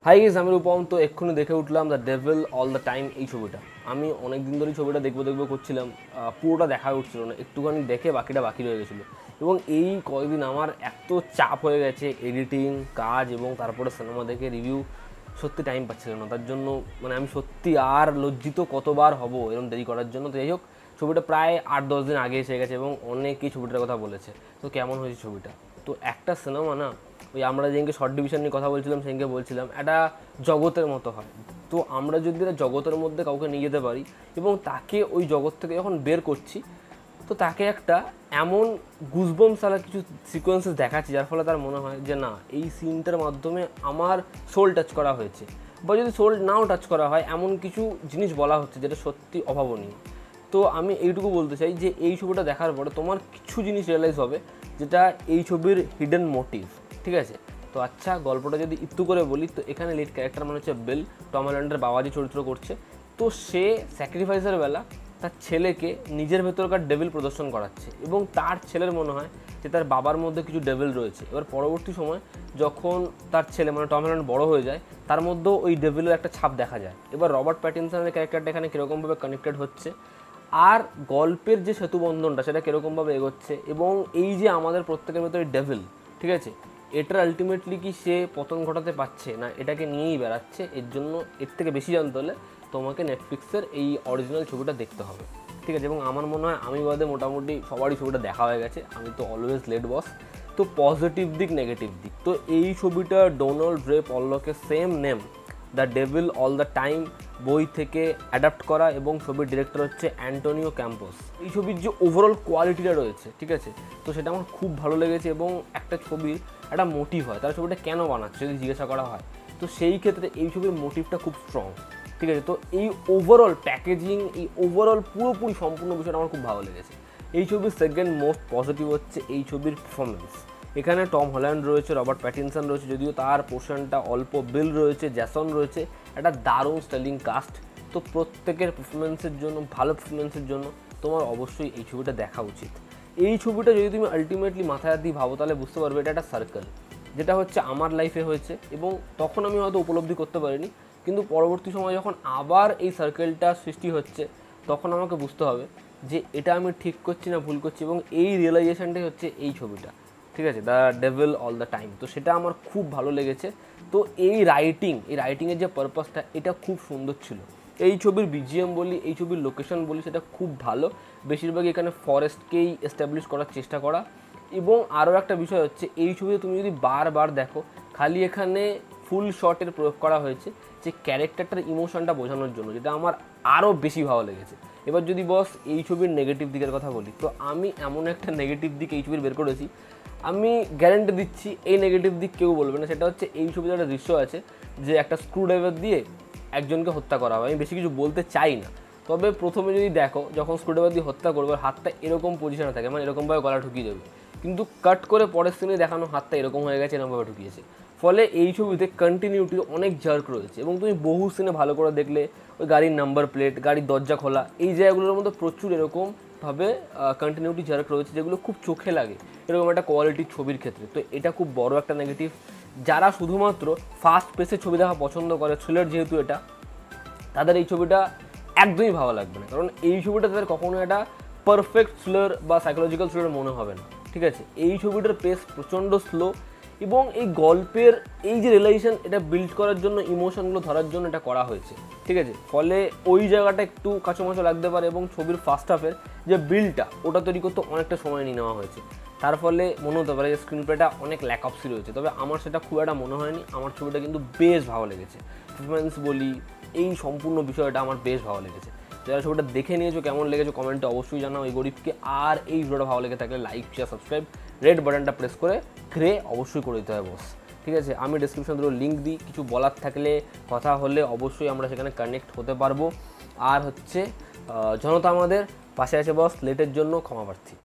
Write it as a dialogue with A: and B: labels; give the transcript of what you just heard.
A: Hi guys, আমি রূপম। তো এক্ষুনি দেখে উঠলাম the devil all the time এই ছবিটা। আমি অনেক দিন ধরেই ছবিটা দেখবো করছিলাম, পুরোটা দেখা উঠছিল না, একটুখানি দেখে বাকিটা বাকি রয়ে গেছিলো। এবং এই কয়েকদিন আমার এত চাপ হয়ে গেছে, এডিটিং কাজ এবং তারপরে সিনেমা দেখে রিভিউ, সত্যি টাইম পাচ্ছিলাম না। তার জন্য মানে আমি সত্যি আর লজ্জিত কতবার হব এরকম দেরি করার জন্য। তো যাই হোক, ছবিটা প্রায় 8-10 দিন আগে এসে গেছে এবং অনেকেই ছবিটার কথা বলেছে। তো কেমন হয়েছে ছবিটা? তো একটা সিনেমা না, ওই আমরা যেদিনকে শর্ট ডিভিশন নিয়ে কথা বলছিলাম সেদিনকে বলছিলাম একটা জগতের মতো হয়। তো আমরা যদি একটা জগতের মধ্যে কাউকে নিয়ে যেতে পারি এবং তাকে ওই জগৎ থেকে যখন বের করছি, তো তাকে একটা এমন গুজবম্স আলা কিছু সিকোয়েন্সেস দেখাচ্ছি যার ফলে তার মনে হয় যে না, এই সিনটার মাধ্যমে আমার সোল টাচ করা হয়েছে। বা যদি সোল নাও টাচ করা হয়, এমন কিছু জিনিস বলা হচ্ছে যেটা সত্যি অভাবনীয়। তো আমি এইটুকু বলতে চাই যে এই ছবিটা দেখার পরে তোমার কিছু জিনিস রিয়েলাইজ হবে যেটা এই ছবির হিডেন মোটিভ। ঠিক আছে? তো আচ্ছা, গল্পটা যদি একটু করে বলি, তো এখানে লিড ক্যারেক্টার মানে হচ্ছে বিল, টম হল্যান্ডের বাবাজি চরিত্র করছে। তো সে স্যাক্রিফাইসের বেলা তার ছেলেকে নিজের ভেতরকার ডেভিল প্রদর্শন করাচ্ছে এবং তার ছেলের মনে হয় যে তার বাবার মধ্যে কিছু ডেভিল রয়েছে। এবার পরবর্তী সময় যখন তার ছেলে মানে টম হল্যান্ড বড় হয়ে যায়, তার মধ্যেও ওই ডেভিলের একটা ছাপ দেখা যায়। এবার রবার্ট প্যাটিনসনের ক্যারেক্টারটা এখানে কীরকমভাবে কানেক্টেড হচ্ছে, আর গল্পের যে সেতুবন্ধনটা সেটা কীরকমভাবে এগোচ্ছে, এবং এই যে আমাদের প্রত্যেকের ভেতরে ডেভিল, ঠিক আছে, এটার আলটিমেটলি কি সে পতন ঘটাতে পারছে না এটাকে নিয়েই বেড়াচ্ছে। এর জন্য এর থেকে বেশি জানতে হলে তোমাকে নেটফ্লিক্সের এই অরিজিনাল ছবিটা দেখতে হবে। ঠিক আছে? এবং আমার মনে হয় আমি বাদে মোটামুটি সবারই ছবিটা দেখা হয়ে গেছে। আমি তো অলওয়েজ লেট বস। তো পজিটিভ দিক, নেগেটিভ দিক, তো এই ছবিটা ডোনাল্ড রে পলকের same name the devil all the time বই থেকে অ্যাডাপ্ট করা, এবং ছবির ডিরেক্টর হচ্ছে অ্যান্টোনিও ক্যাম্পোস। এই ছবির যে ওভারঅল কোয়ালিটিটা রয়েছে, ঠিক আছে, তো সেটা আমার খুব ভালো লেগেছে। এবং একটা ছবির একটা মোটিভ হয়, তারা ছবিটা কেন বানাচ্ছে যদি জিজ্ঞাসা করা হয়, তো সেই ক্ষেত্রে এই ছবির মোটিভটা খুব স্ট্রং। ঠিক আছে? তো এই ওভারঅল প্যাকেজিং, এই ওভারঅল পুরোপুরি সম্পূর্ণ বিষয়টা আমার খুব ভালো লেগেছে। এই ছবির সেকেন্ড মোস্ট পজিটিভ হচ্ছে এই ছবির পারফরমেন্স। এখানে টম হল্যান্ড রয়েছে, রবার্ট প্যাটিনসন রয়েছে, যদিও তার পোর্শনটা অল্প, বিল রয়েছে, জ্যাসন রয়েছে, একটা দারুণ স্টেলিং কাস্ট। তো প্রত্যেকের পারফরমেন্সের জন্য, ভালো পারফরমেন্সের জন্য তোমার অবশ্যই এই ছবিটা দেখা উচিত। এই ছবিটা যদি তুমি আলটিমেটলি মাথায় দিয়ে ভাবো, তাহলে বুঝতে পারবে এটা একটা সার্কেল, যেটা হচ্ছে আমার লাইফে হয়েছে এবং তখন আমি হয়তো উপলব্ধি করতে পারিনি, কিন্তু পরবর্তী সময় যখন আবার এই সার্কেলটা সৃষ্টি হচ্ছে, তখন আমাকে বুঝতে হবে যে এটা আমি ঠিক করছি না ভুল করছি, এবং এই রিয়েলাইজেশনটাই হচ্ছে এই ছবিটা। ঠিক আছে? The devil all the time. তো সেটা আমার খুব ভালো লেগেছে। তো এই রাইটিংয়ের যে পারপাসটা, এটা খুব সুন্দর ছিল। এই ছবির বিজিএম বলি, এই ছবির লোকেশন বলি, সেটা খুব ভালো। বেশিরভাগই এখানে ফরেস্টকেই এস্টাবলিশ করার চেষ্টা করা। এবং আরও একটা বিষয় হচ্ছে, এই ছবিতে তুমি যদি বারবার দেখো, খালি এখানে ফুল শটের প্রয়োগ করা হয়েছে যে ক্যারেক্টারটার ইমোশনটা বোঝানোর জন্য, যেটা আমার আরও বেশি ভালো লেগেছে। এবার যদি বস এই ছবির নেগেটিভ দিকের কথা বলি, তো আমি এমন একটা নেগেটিভ দিক এই ছবির বের করেছি, আমি গ্যারান্টি দিচ্ছি এই নেগেটিভ দিক কেউ বলবে না। সেটা হচ্ছে এই ছবিতে একটা দৃশ্য আছে যে একটা স্ক্রুড্রাইভার দিয়ে একজনকে হত্যা করা হয়। আমি বেশি কিছু বলতে চাই না, তবে প্রথমে যদি দেখো, যখন স্ক্রুড্রাইভার দিয়ে হত্যা করবে, হাতটা এরকম পজিশনে থাকে, মানে এরকমভাবে গলা ঢুকিয়ে দেবে, কিন্তু কাট করে পরের সিনে দেখানো হাতটা এরকম হয়ে গেছে, এরকমভাবে ঢুকিয়েছে। ফলে এই ছবিতে কন্টিনিউটি অনেক জার্ক রয়েছে, এবং তুমি বহু সিনে ভালো করে দেখলে ওই গাড়ির নাম্বার প্লেট, গাড়ির দরজা খোলা, এই জায়গাগুলোর মধ্যে প্রচুর এরকমভাবে কন্টিনিউটি জার্ক রয়েছে, যেগুলো খুব চোখে লাগে এরকম একটা কোয়ালিটির ছবির ক্ষেত্রে। তো এটা খুব বড় একটা নেগেটিভ। যারা শুধুমাত্র ফাস্ট পেসে ছবি দেখা পছন্দ করে, থ্রিলার যেহেতু এটা, তাদের এই ছবিটা একদমই ভালো লাগবে না, কারণ এই ছবিটা তাদের কখনো একটা পারফেক্ট থ্রিলার বা সাইকোলজিক্যাল থ্রিলার মনে হবে না। ঠিক আছে? এই ছবিটার পেস প্রচণ্ড স্লো, এবং এই গল্পের এই যে রিলেশন, এটা বিল্ড করার জন্য, ইমোশনগুলো ধরার জন্য এটা করা হয়েছে। ঠিক আছে? ফলে ওই জায়গাটা একটু কাঁচোমাচো লাগতে পারে, এবং ছবির ফার্স্ট হাফের যে বিল্ডটা, ওটা তৈরি করতে অনেকটা সময় নিয়ে নেওয়া হয়েছে। তার ফলে মনে হতে পারে যে স্ক্রিন প্লেটা অনেক ল্যাক অফসি রয়েছে, তবে আমার সেটা খুব একটা মনে হয়নি। আমার ছবিটা কিন্তু বেশ ভালো লেগেছে। পারফরমেন্স বলি, এই সম্পূর্ণ বিষয়টা আমার বেশ ভালো লেগেছে। যারা ছবিটা দেখে নিয়েছো, কেমন লেগেছে কমেন্টে অবশ্যই জানাও এই গরিবকে। আর এই ভিডিওটা ভালো লেগে থাকলে লাইক, শেয়ার, সাবস্ক্রাইব, রেড বাটনটা প্রেস করে অবশ্যই করে দিতে হবে বস। ঠিক আছে? আমি ডেসক্রিপশন দিয়েও লিঙ্ক দিই, কিছু বলার থাকলে, কথা হলে অবশ্যই আমরা সেখানে কানেক্ট হতে পারবো। আর হচ্ছে জনতা আমাদের পাশে আছে বস, লেটের জন্য ক্ষমা প্রার্থী।